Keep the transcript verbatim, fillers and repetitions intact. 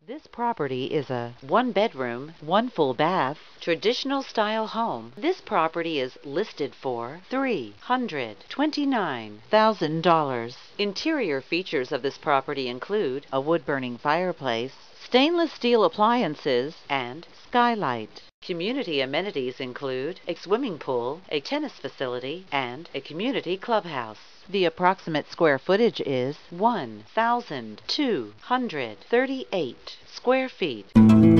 This property is a one-bedroom, one full bath, traditional style home. This property is listed for three hundred twenty-nine thousand dollars. Interior features of this property include a wood-burning fireplace, stainless steel appliances, and skylight. Community amenities include a swimming pool, a tennis facility, and a community clubhouse. The approximate square footage is one thousand two hundred thirty-eight square feet.